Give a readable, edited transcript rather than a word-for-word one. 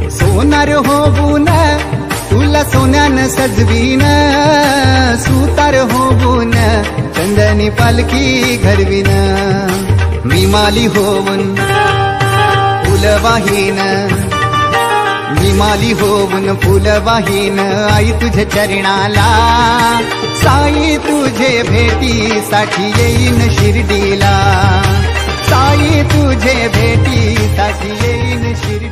सोनार होऊन तुला सोन्यानं सजवीन, सुतार होऊन चंदनी पालखी घडवीन. मी माली होऊन फुल वाहीन, मी माली होऊन फुल वाहीन आई तुझ्या चरणाला. साई तुझे भेटीसाठी येईन शिर्डीला, साई तुझे भेटीसाठी येईन शिर्डीला.